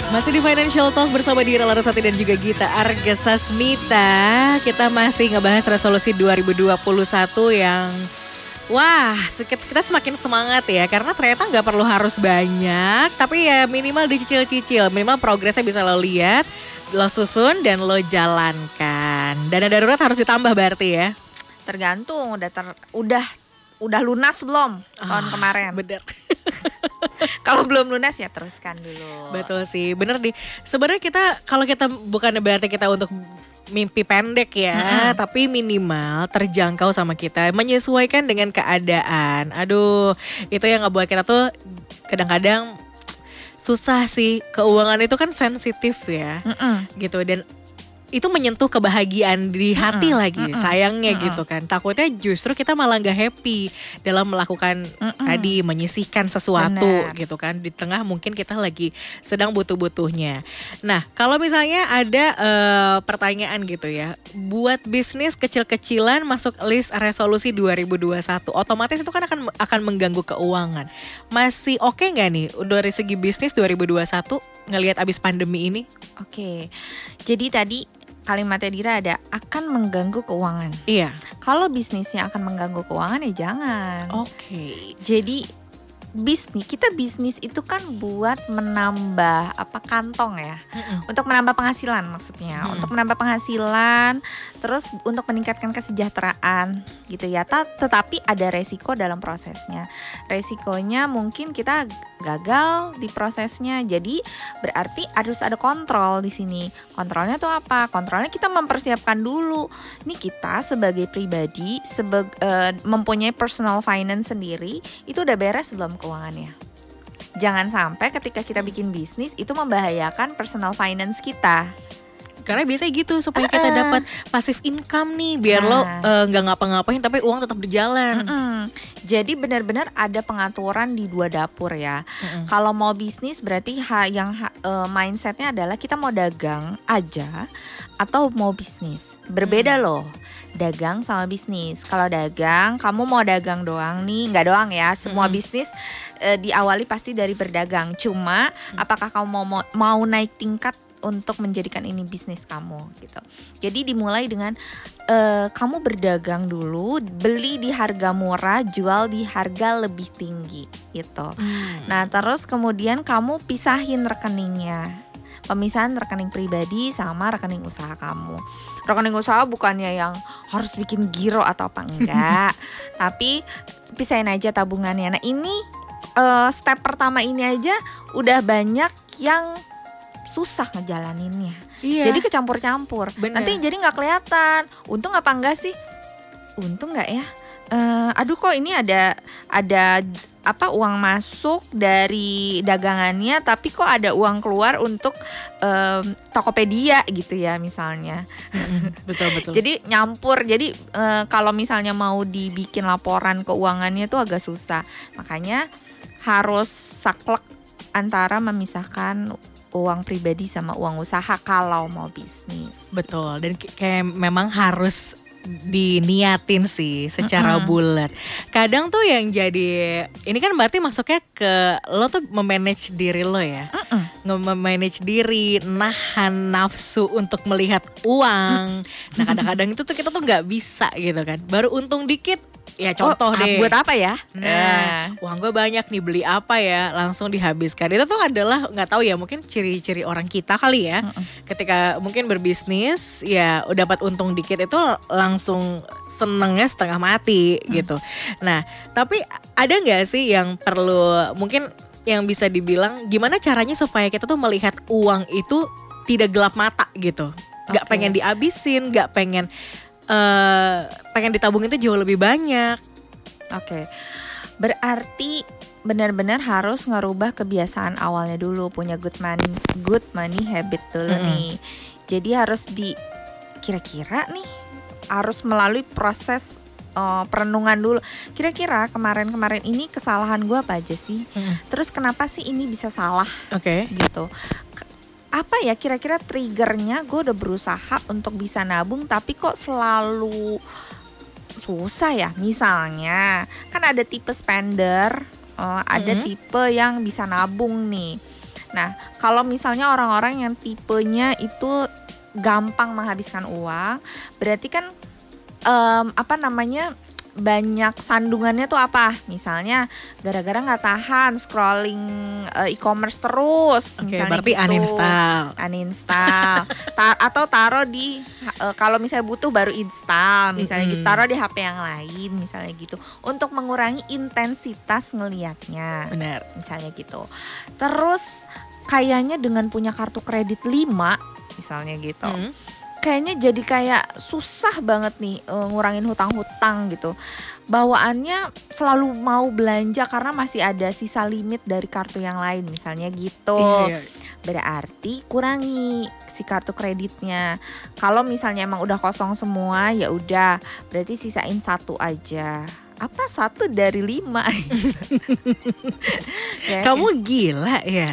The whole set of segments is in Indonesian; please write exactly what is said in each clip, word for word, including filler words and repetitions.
Masih di Financial Talk bersama Dira Larasati dan juga Gita Arga Sasmita. Kita masih ngebahas resolusi dua ribu dua puluh satu yang wah kita semakin semangat ya. Karena ternyata gak perlu harus banyak, tapi ya minimal dicicil-cicil. Minimal progresnya bisa lo lihat, lo susun dan lo jalankan. Dana darurat harus ditambah berarti ya? Tergantung udah ter, udah udah lunas belum tahun oh, kemarin. Bener. Kalau belum lunas ya teruskan dulu. Betul sih, bener nih. Sebenarnya kita kalau kita bukan berarti kita untuk mimpi pendek ya, mm-hmm. tapi minimal terjangkau sama kita, menyesuaikan dengan keadaan. Aduh, itu yang ngebuat kita tuh kadang-kadang susah sih. Keuangan itu kan sensitif ya, mm-hmm. gitu dan itu menyentuh kebahagiaan di hati mm-mm, lagi mm-mm, sayangnya mm-mm. gitu kan. Takutnya justru kita malah gak happy dalam melakukan mm-mm. tadi menyisihkan sesuatu. Bener. Gitu kan. Di tengah mungkin kita lagi sedang butuh-butuhnya. Nah kalau misalnya ada uh, pertanyaan gitu ya, buat bisnis kecil-kecilan masuk list resolusi dua ribu dua puluh satu, otomatis itu kan akan akan mengganggu keuangan. Masih oke okay gak nih dari segi bisnis dua ribu dua puluh satu ngelihat abis pandemi ini? Oke, okay. Jadi tadi kalimatnya Dira ada akan mengganggu keuangan. Iya. Kalau bisnisnya akan mengganggu keuangan ya jangan. Oke. Okay. Jadi bisnis, kita bisnis itu kan buat menambah apa kantong ya. Mm-mm. Untuk menambah penghasilan maksudnya. Mm-mm. Untuk menambah penghasilan, terus untuk meningkatkan kesejahteraan gitu ya. Tetapi ada resiko dalam prosesnya. Resikonya mungkin kita gagal di prosesnya. Jadi berarti harus ada kontrol di sini. Kontrolnya tuh apa? Kontrolnya kita mempersiapkan dulu. Nih kita sebagai pribadi sebag, uh, mempunyai personal finance sendiri, itu udah beres belum keuangannya? Jangan sampai ketika kita bikin bisnis itu membahayakan personal finance kita. Karena biasanya gitu supaya uh-uh. kita dapat passive income nih, biar nah. lo nggak uh, ngapa-ngapain tapi uang tetap berjalan. Mm-mm. Jadi benar-benar ada pengaturan di dua dapur ya. Mm-mm. Kalau mau bisnis berarti ha, yang ha, uh, mindsetnya adalah kita mau dagang aja atau mau bisnis. Berbeda mm. loh. Dagang sama bisnis. Kalau dagang, kamu mau dagang doang nih, nggak doang ya. Semua mm. bisnis uh, diawali pasti dari berdagang. Cuma mm. apakah kamu mau, mau mau naik tingkat untuk menjadikan ini bisnis kamu gitu. Jadi dimulai dengan uh, kamu berdagang dulu, beli di harga murah, jual di harga lebih tinggi gitu. Hmm. Nah terus kemudian kamu pisahin rekeningnya, pemisahan rekening pribadi sama rekening usaha kamu. Rekening usaha bukannya yang harus bikin giro atau apa enggak, tapi pisahin aja tabungannya. Nah ini uh, step pertama ini aja udah banyak yang susah ngejalaninnya. Iya. Jadi kecampur-campur. Bener. Nanti jadi nggak kelihatan. Untung apa enggak sih? Untung nggak ya? Uh, aduh kok ini ada ada apa uang masuk dari dagangannya, tapi kok ada uang keluar untuk um, Tokopedia gitu ya misalnya. Betul betul. Jadi nyampur. Jadi uh, kalau misalnya mau dibikin laporan keuangannya tuh agak susah. Makanya harus saklek antara memisahkan uang pribadi sama uang usaha kalau mau bisnis. Betul, dan kayak memang harus diniatin sih secara mm-hmm. bulat. Kadang tuh yang jadi, ini kan berarti masuknya ke lo tuh memanage diri lo ya. Mm-mm. Nge-manage diri, nahan nafsu untuk melihat uang. Nah kadang-kadang itu tuh kita tuh gak bisa gitu kan. Baru untung dikit, ya contoh oh, deh. Buat apa ya? Nah, uh. uang gue banyak nih, beli apa ya? Langsung dihabiskan. Itu tuh adalah nggak tahu ya, mungkin ciri-ciri orang kita kali ya. Uh-uh. Ketika mungkin berbisnis, ya udah dapat untung dikit itu langsung senengnya setengah mati uh. gitu. Nah, tapi ada nggak sih yang perlu mungkin yang bisa dibilang gimana caranya supaya kita tuh melihat uang itu tidak gelap mata gitu? Nggak okay. pengen dihabisin, nggak pengen Uh, pengen ditabungin itu jauh lebih banyak. Oke, okay. Berarti benar-benar harus ngerubah kebiasaan awalnya dulu, punya good money, good money habit dulu mm-hmm. nih. Jadi harus di kira-kira nih harus melalui proses uh, perenungan dulu. Kira-kira kemarin-kemarin ini kesalahan gue apa aja sih? Mm. Terus kenapa sih ini bisa salah? Oke. Okay. Gitu. Apa ya kira-kira triggernya gue udah berusaha untuk bisa nabung tapi kok selalu susah ya. Misalnya kan ada tipe spender, uh, ada mm-hmm. tipe yang bisa nabung nih. Nah, kalau misalnya orang-orang yang tipenya itu gampang menghabiskan uang, berarti kan um, apa namanya banyak sandungannya tuh apa? Misalnya gara-gara nggak tahan scrolling uh, e-commerce terus, Oke, misalnya berarti gitu. uninstall. Uninstall. Ta- atau taruh di uh, kalau misalnya butuh baru install, misalnya Mm-mm. gitu, taruh di H P yang lain, misalnya gitu, untuk mengurangi intensitas ngelihatnya, Benar. misalnya gitu. Terus kayaknya dengan punya kartu kredit lima, misalnya gitu. Mm. Kayaknya jadi kayak susah banget nih uh, ngurangin hutang-hutang gitu. Bawaannya selalu mau belanja karena masih ada sisa limit dari kartu yang lain, misalnya gitu. Iya. Berarti kurangi si kartu kreditnya. Kalau misalnya emang udah kosong semua, ya udah, berarti sisain satu aja. Apa satu dari lima? Ya, Kamu gila ya.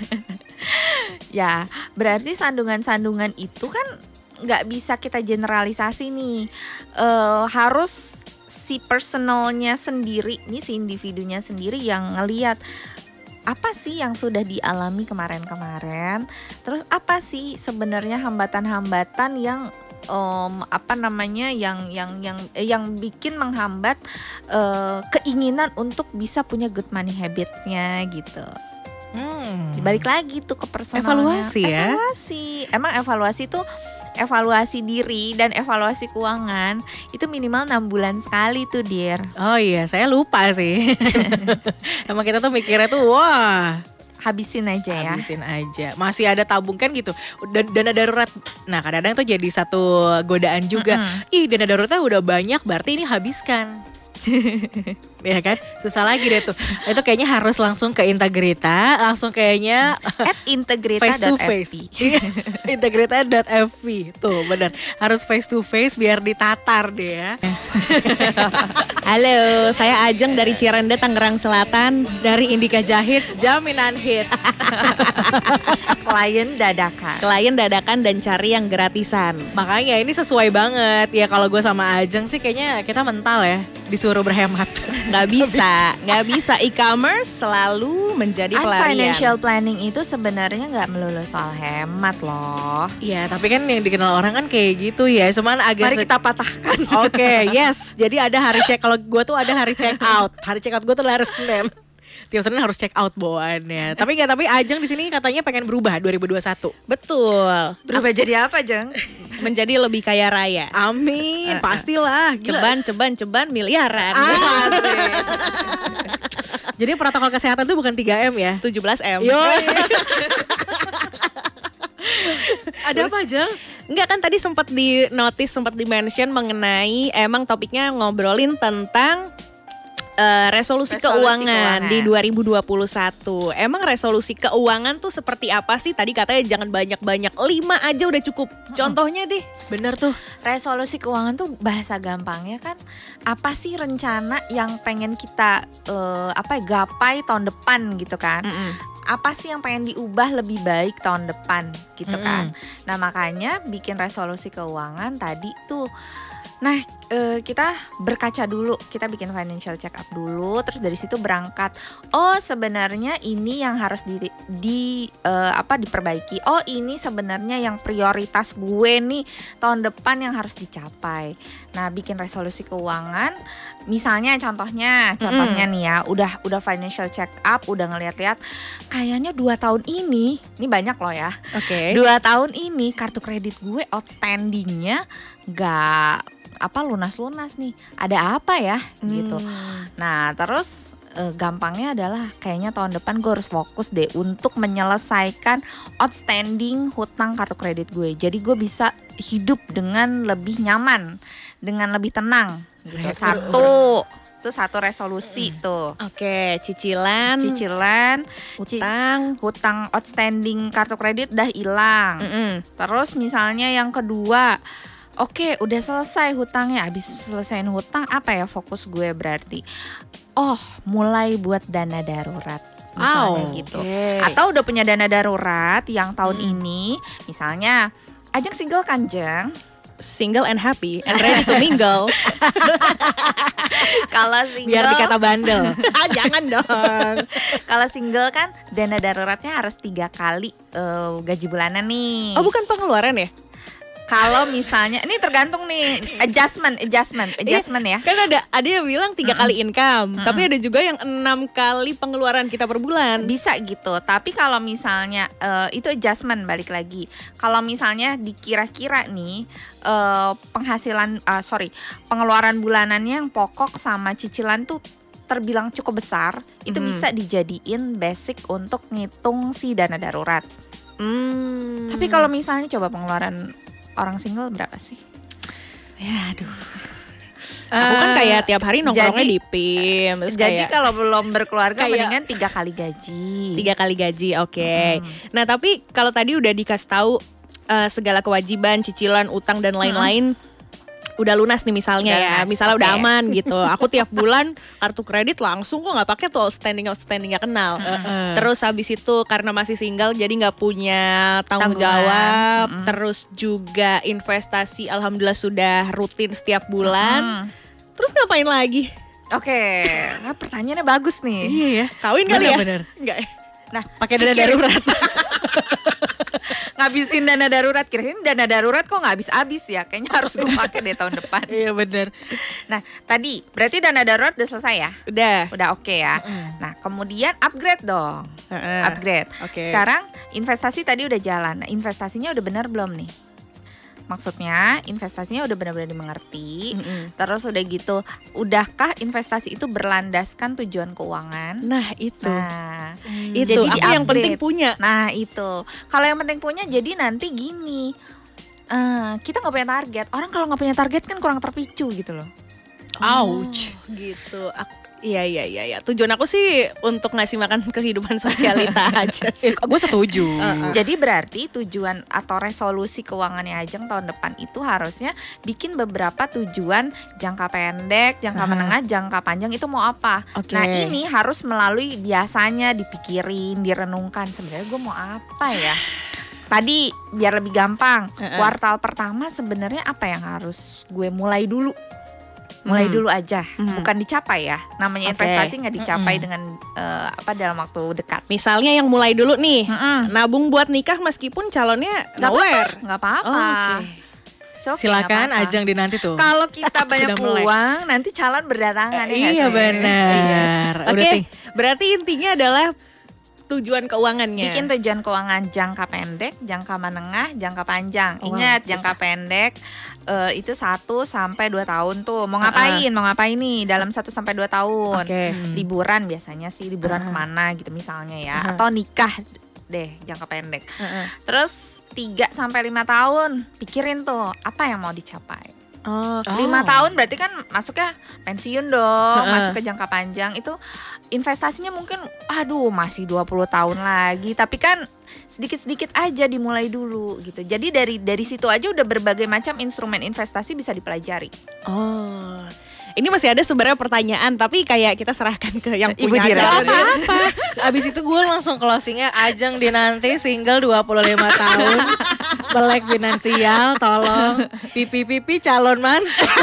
ya, berarti sandungan-sandungan itu kan nggak bisa kita generalisasi nih. Uh, harus si personalnya sendiri nih, si individunya sendiri yang ngelihat apa sih yang sudah dialami kemarin-kemarin, terus apa sih sebenarnya hambatan-hambatan yang um, apa namanya yang yang yang eh, yang bikin menghambat uh, keinginan untuk bisa punya good money habitnya gitu. Hmm. Balik lagi tuh ke personalnya. Evaluasi ya. Evaluasi. Emang evaluasi tuh evaluasi diri dan evaluasi keuangan itu minimal enam bulan sekali tuh, Dir. Oh iya, saya lupa sih. Emang kita tuh mikirnya tuh wah, Habisin aja ya. habisin aja. Masih ada tabung kan gitu. Dan dana darurat. Nah, kadang-kadang tuh jadi satu godaan juga. Mm-mm. Ih, dana daruratnya udah banyak, berarti ini habiskan. Ya kan, susah lagi deh tuh. Itu kayaknya harus langsung ke Integrita, langsung kayaknya At integrita face to dot f face. b. Integrita dot f b. Tuh benar, harus face to face biar ditatar deh ya. Halo, saya Ajeng dari Cirende, Tangerang Selatan. Dari Indika Jahit, jaminan hits. Klien dadakan. Klien dadakan dan cari yang gratisan. Makanya ini sesuai banget ya, kalau gue sama Ajeng sih kayaknya kita mental ya, disuruh berhemat. Nggak bisa, nggak bisa. E-commerce selalu menjadi Ah, pelarian. financial planning itu sebenarnya nggak melulu soal hemat loh. Iya, tapi kan yang dikenal orang kan kayak gitu ya. Cuman agak Mari se- kita patahkan. Oke, yes. Jadi ada hari check, kalau gue tuh ada hari check out. Hari check out gue tuh hari Senin. Tiap Senin harus check out bawaannya. Tapi nggak, tapi Ajeng di sini katanya pengen berubah dua ribu dua puluh satu. Betul, Berubah jadi apa, Jeng? menjadi lebih kaya raya. Amin, pastilah. Gila. Ceban, ceban, ceban miliaran. Ah, asik. Jadi protokol kesehatan tuh bukan tiga M ya? tujuh belas M. Yoi. Ada apa aja? Enggak, kan tadi sempat di notice, sempat di mention mengenai emang topiknya ngobrolin tentang eh, resolusi, Resolusi keuangan, keuangan. di dua ribu dua puluh satu. Emang resolusi keuangan tuh seperti apa sih? Tadi katanya jangan banyak-banyak, lima aja udah cukup. Contohnya deh. Bener tuh. Resolusi keuangan tuh bahasa gampangnya kan apa sih rencana yang pengen kita eh, apa ya, gapai tahun depan gitu kan? Apa sih yang pengen diubah lebih baik tahun depan gitu kan? Nah, makanya bikin resolusi keuangan tadi tuh. Nah, eh, kita berkaca dulu, kita bikin financial check up dulu, terus dari situ berangkat. Oh, sebenarnya ini yang harus di, di eh, apa diperbaiki. Oh, ini sebenarnya yang prioritas gue nih tahun depan yang harus dicapai. Nah, bikin resolusi keuangan, misalnya contohnya, contohnya nih ya, udah udah financial check up, udah ngeliat-liat, kayaknya dua tahun ini, ini banyak loh ya. Oke. Dua tahun ini kartu kredit gue outstandingnya nggak apa lunas-lunas nih. Ada apa ya gitu. Nah, terus eh, gampangnya adalah kayaknya tahun depan gue harus fokus deh untuk menyelesaikan outstanding hutang kartu kredit gue. Jadi gue bisa hidup dengan lebih nyaman, dengan lebih tenang gitu. Satu, itu satu resolusi tuh. Oke, cicilan, Cicilan, ci- utang. hutang outstanding kartu kredit udah hilang. Mm-mm. Terus misalnya yang kedua, oke udah selesai hutangnya, habis selesaiin hutang apa ya fokus gue berarti? Oh, mulai buat dana darurat. Misalnya Oh, gitu. oke. Atau udah punya dana darurat yang tahun ini, misalnya Ajeng single kan, Jeng? single and happy and ready to mingle. Kalau single, Biar dikata bandel. Ah, jangan dong. kalau single kan dana daruratnya harus tiga kali eh, gaji bulanan nih. Oh, bukan pengeluaran ya? Kalau misalnya, ini tergantung nih adjustment, adjustment, adjustment ya. Kan ada ada yang bilang tiga kali income, Mm-mm. tapi ada juga yang enam kali pengeluaran kita per bulan. Bisa gitu, tapi kalau misalnya eh, itu adjustment balik lagi. Kalau misalnya dikira-kira nih eh, penghasilan, ah, sorry, pengeluaran bulanannya yang pokok sama cicilan tuh terbilang cukup besar, itu Mhm. bisa dijadiin basic untuk ngitung si dana darurat. Hmm. Tapi kalau misalnya coba pengeluaran orang single berapa sih? ya aduh. Aku kan kayak tiap hari nongkrongnya jadi- di P I M, terus Jadi kayak kalau belum berkeluarga kayak- mendingan tiga kali gaji. tiga kali gaji, oke. Hmm. Nah tapi kalau tadi udah dikasih tahu uh, segala kewajiban, cicilan, utang dan lain-lain udah lunas nih misalnya Udah ya, lunas, misalnya udah oke. aman gitu. Aku tiap bulan kartu kredit langsung kok nggak pakai tuh outstanding outstanding nggak kenal. Terus habis itu karena masih single jadi nggak punya tanggung Tanggungan. jawab. Mm-mm. Terus juga investasi alhamdulillah sudah rutin setiap bulan. Hmm. Terus ngapain lagi? Oke, nah, pertanyaannya bagus nih. Iya ya. Kawin kali ya? Bener-bener. Enggak ya? Nah, Pakai dana pikir- darurat. ngabisin dana darurat, kira-kira dana darurat kok nggak habis-habis ya? Kayaknya harus gue pakai deh tahun depan. Iya bener. Nah, tadi berarti dana darurat udah selesai ya? Udah. Udah oke ya. Nah, kemudian upgrade dong. Heeh. Upgrade. Oke. Sekarang investasi tadi udah jalan. Nah, investasinya udah benar belum nih? Maksudnya investasinya udah benar-benar dimengerti. Mm-mm. Terus udah gitu, udahkah investasi itu berlandaskan tujuan keuangan? Nah itu, Nah, itu jadi aku yang di-upgrade. penting punya. Nah itu, kalau yang penting punya, jadi nanti gini, eh, kita nggak punya target. Orang kalau nggak punya target kan kurang terpicu gitu loh. Ouch. Gitu. Ak- iya iya iya iya. Tujuan aku sih untuk ngasih makan kehidupan sosialita aja sih. Gue setuju. Jadi berarti tujuan atau resolusi keuangannya Ajeng tahun depan itu harusnya bikin beberapa tujuan jangka pendek, jangka Aha. menengah, jangka panjang itu mau apa. Oke. Nah ini harus melalui biasanya dipikirin, direnungkan sebenarnya gue mau apa ya. Tadi biar lebih gampang, Heeh. kuartal pertama sebenarnya apa yang harus gue mulai dulu. Mulai Hmm. dulu aja, Hmm. bukan dicapai ya. Namanya Oke. investasi nggak dicapai Mm-mm. dengan eh, apa dalam waktu dekat. Misalnya yang mulai dulu nih, Mm-mm. nabung buat nikah meskipun calonnya Nggak nowhere. Nggak apa-apa. Oh, oke. It's okay, Silakan nggak apa-apa. Ajeng dinanti tuh. Kalau kita banyak Sudah melek. uang, nanti calon berdatangan ya nggak Iya sih? benar. Oke, Udah ting- berarti intinya adalah tujuan keuangannya. Bikin tujuan keuangan jangka pendek, jangka menengah, jangka panjang. Oh, Ingat susah. jangka pendek eh, itu satu sampai dua tahun tuh. Mau ngapain? Mau ngapain nih dalam satu sampai dua tahun? Oke. Hmm. Liburan biasanya sih, liburan Ah. kemana gitu misalnya ya. Ah. Atau nikah deh jangka pendek. Heeh. Terus tiga sampai lima tahun, pikirin tuh apa yang mau dicapai. Oh, Oh. Lima tahun berarti kan masuknya pensiun dong, Heeh. masuk ke jangka panjang. Itu investasinya mungkin aduh masih dua puluh tahun lagi, tapi kan sedikit-sedikit aja dimulai dulu gitu. Jadi dari dari situ aja udah berbagai macam instrumen investasi bisa dipelajari. Oh. Ini masih ada sebenarnya pertanyaan, tapi kayak kita serahkan ke yang Ibu punya Dira. acara. Gak apa-apa. Abis itu gue langsung closingnya Ajeng dinanti single dua puluh lima tahun. Melek finansial, tolong. Pipi-pipi calon man.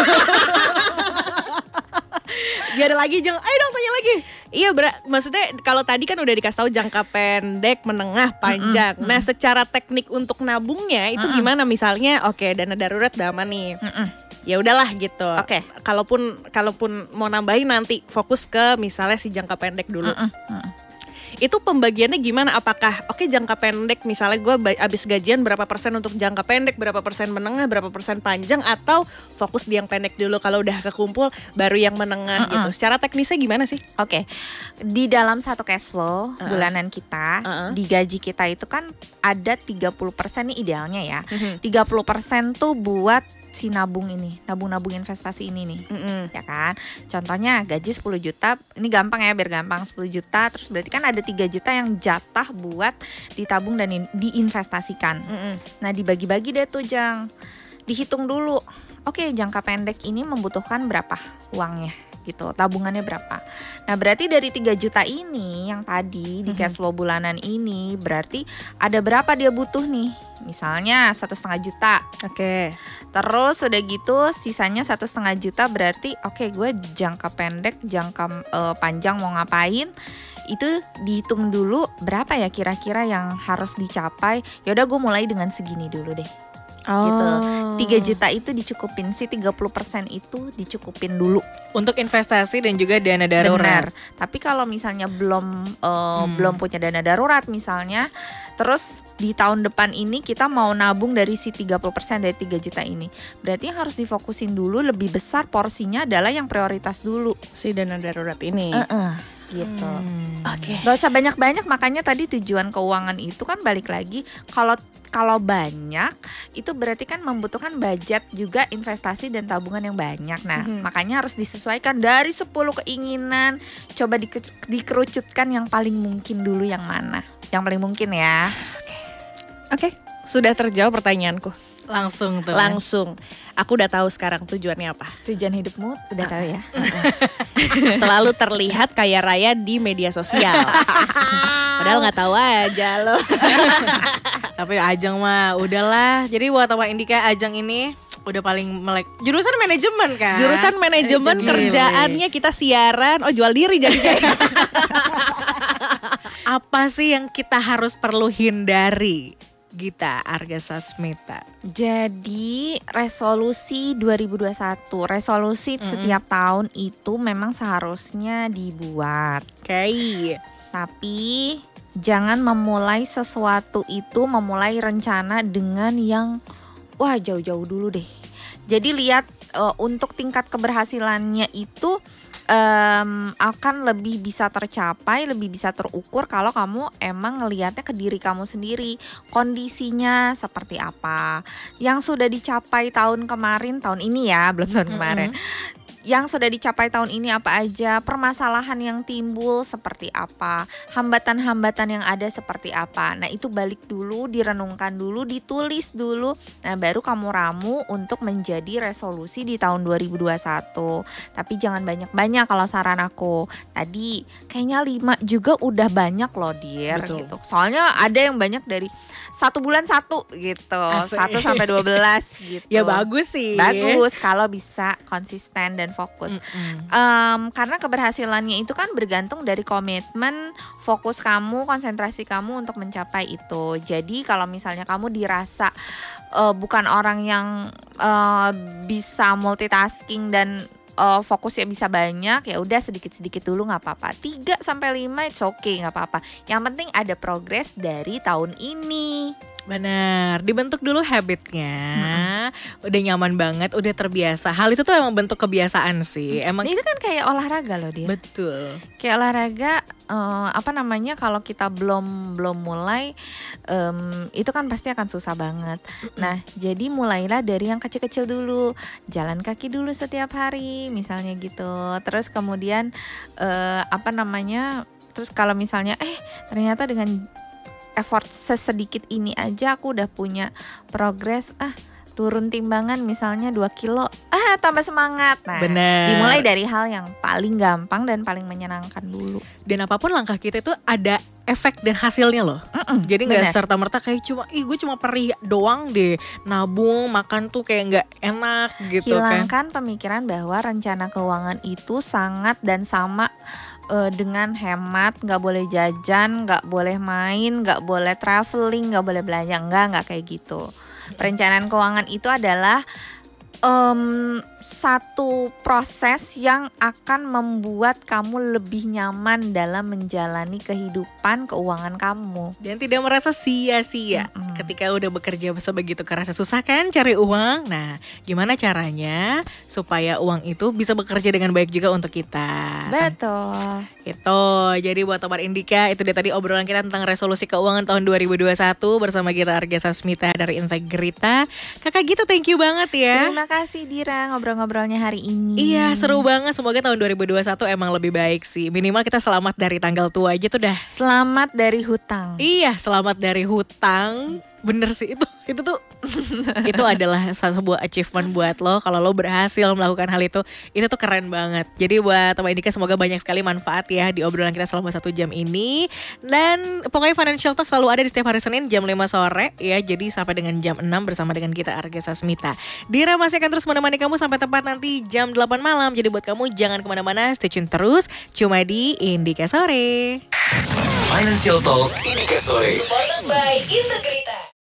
Gak ada lagi Jeng, ayo dong tanya lagi. Iya, ber- maksudnya kalau tadi kan udah dikasih tahu jangka pendek, menengah, panjang. Nah, secara teknik untuk nabungnya itu Mm-mm. gimana? Misalnya, oke, dana darurat udah aman nih. Mm-mm. Ya udahlah gitu. Oke. Kalaupun kalaupun mau nambahin nanti fokus ke misalnya si jangka pendek dulu. Mm-mm. Mm-mm. Itu pembagiannya gimana? Apakah oke jangka pendek misalnya gue ba- abis gajian berapa persen untuk jangka pendek, berapa persen menengah, berapa persen panjang, atau fokus di yang pendek dulu kalau udah kekumpul baru yang menengah Mm-mm. gitu. Secara teknisnya gimana sih? Oke, di dalam satu cash flow Uh-uh. bulanan kita, Uh-uh. di gaji kita itu kan ada tiga puluh persen nih idealnya ya. Mhm. tiga puluh persen tuh buat si nabung ini, nabung-nabung investasi ini nih. Mm-mm. Ya kan, contohnya gaji sepuluh juta, ini gampang ya biar gampang, sepuluh juta, terus berarti kan ada tiga juta yang jatah buat ditabung dan in- diinvestasikan. Mm-mm. Nah dibagi-bagi deh tuh Jang, dihitung dulu, oke jangka pendek ini membutuhkan berapa uangnya gitu, tabungannya berapa. Nah berarti dari tiga juta ini yang tadi di cash flow bulanan ini, berarti ada berapa dia butuh nih, misalnya satu setengah juta. Oke. Terus udah gitu sisanya satu setengah juta berarti oke okay, gue jangka pendek, jangka uh, panjang mau ngapain itu dihitung dulu berapa ya kira-kira yang harus dicapai. Yaudah gue mulai dengan segini dulu deh. Oh. Gitu. tiga juta itu dicukupin sih, tiga puluh persen itu dicukupin dulu untuk investasi dan juga dana darurat. Benar. Tapi kalau misalnya belum uh, hmm. belum punya dana darurat misalnya, terus di tahun depan ini kita mau nabung dari si tiga puluh persen dari tiga juta ini. Berarti yang harus difokusin dulu lebih besar porsinya adalah yang prioritas dulu si dana darurat ini. Uh-uh. Gitu. Hmm. Oke. Gak usah banyak-banyak, makanya tadi tujuan keuangan itu kan balik lagi kalau kalau banyak itu berarti kan membutuhkan budget juga investasi dan tabungan yang banyak. Nah, Mm-hmm. makanya harus disesuaikan dari sepuluh keinginan, coba di, dikerucutkan yang paling mungkin dulu yang mana. Yang paling mungkin ya. Oke, sudah terjawab pertanyaanku. Langsung tuh. Langsung. Aku udah tahu sekarang tujuannya apa. Tujuan hidupmu udah tahu ya. Selalu terlihat kaya raya di media sosial. Padahal nggak tahu aja loh. Tapi Ajeng mah udahlah. Jadi buat teman Indika, Ajeng ini udah paling melek. Jurusan manajemen kan? Jurusan manajemen, Eh, kerjaannya kita siaran. Oh, jual diri jadi kayak. Apa sih yang kita harus perlu hindari? Gita Arga Sasmita. Jadi resolusi dua ribu dua puluh satu, resolusi Mm-mm. setiap tahun itu memang seharusnya dibuat. Oke. Okay. Tapi jangan memulai sesuatu itu, memulai rencana dengan yang wah jauh-jauh dulu deh. Jadi lihat uh, untuk tingkat keberhasilannya itu um, akan lebih bisa tercapai, lebih bisa terukur kalau kamu emang ngelihatnya ke diri kamu sendiri. Kondisinya seperti apa. Yang sudah dicapai tahun kemarin, tahun ini ya, belum tahun kemarin. Mm-hmm. Yang sudah dicapai tahun ini apa aja, permasalahan yang timbul seperti apa, hambatan-hambatan yang ada seperti apa. Nah itu balik dulu, direnungkan dulu, ditulis dulu. Nah baru kamu ramu untuk menjadi resolusi di tahun dua ribu dua puluh satu. Tapi jangan banyak-banyak kalau saran aku. Tadi kayaknya lima juga udah banyak loh Dir. Betul. Gitu. Soalnya ada yang banyak dari satu bulan satu gitu, Asik. satu sampai dua belas gitu. Ya bagus sih. Bagus kalau bisa konsisten dan fokus. Mm-mm. Um, karena keberhasilannya itu kan bergantung dari komitmen, fokus kamu, konsentrasi kamu untuk mencapai itu. Jadi kalau misalnya kamu dirasa uh, bukan orang yang uh, bisa multitasking dan Uh, fokusnya bisa banyak, ya udah sedikit-sedikit dulu nggak apa-apa. tiga sampai lima it's okay, nggak apa-apa. Yang penting ada progres dari tahun ini. Benar, dibentuk dulu habitnya. Mm-hmm. Udah nyaman banget, udah terbiasa. Hal itu tuh emang bentuk kebiasaan sih. Emang Nah, itu kan kayak olahraga loh dia. betul. Kayak olahraga uh, apa namanya kalau kita belum belum mulai um, itu kan pasti akan susah banget. Nah, jadi mulailah dari yang kecil-kecil dulu. Jalan kaki dulu setiap hari misalnya gitu. Terus kemudian uh, apa namanya? Terus kalau misalnya eh ternyata dengan effort sesedikit ini aja aku udah punya progres, ah turun timbangan misalnya dua kilo, ah tambah semangat. Nah, Bener. dimulai dari hal yang paling gampang dan paling menyenangkan dulu. Dan apapun langkah kita itu ada efek dan hasilnya loh. Mm-mm, Jadi nggak bener. serta-merta kayak cuma, ih gue cuma perih doang deh, nabung makan tuh kayak nggak enak gitu kan. Hilangkan pemikiran bahwa rencana keuangan itu sangat dan sama uh, dengan hemat, nggak boleh jajan, nggak boleh main, nggak boleh traveling, nggak boleh belanja, nggak nggak kayak gitu. Perencanaan keuangan itu adalah um, satu proses yang akan membuat kamu lebih nyaman dalam menjalani kehidupan keuangan kamu. Dan tidak merasa sia-sia Mm-mm. ketika udah bekerja sebegitu keras. Susah kan cari uang? Nah, gimana caranya supaya uang itu bisa bekerja dengan baik juga untuk kita? Betul. Itu, jadi buat Sobat Indika, itu dia tadi obrolan kita tentang resolusi keuangan tahun dua ribu dua puluh satu bersama Gita Arga Sasmita dari Integrita. Kakak Gita, thank you banget ya. Terima kasih Dira ngobrol-ngobrolnya hari ini. Iya, seru banget. Semoga tahun dua ribu dua puluh satu emang lebih baik sih. Minimal kita selamat dari tanggal tua aja tuh dah. Selamat dari hutang. Iya, selamat dari hutang. bener sih itu itu tuh itu adalah salah sebuah achievement buat lo kalau lo berhasil melakukan hal itu. Itu tuh keren banget. Jadi buat Mbak Indika semoga banyak sekali manfaat ya di obrolan kita selama satu jam ini. Dan pokoknya Financial Talk selalu ada di setiap hari Senin jam lima sore ya. Jadi sampai dengan jam enam bersama dengan kita Arga Sasmita. Dira masih akan terus menemani kamu sampai tepat nanti jam delapan malam. Jadi buat kamu jangan kemana-mana, stay tune terus cuma di Indika Sore. Financial Talk Indika Sore. Supported by Integritas.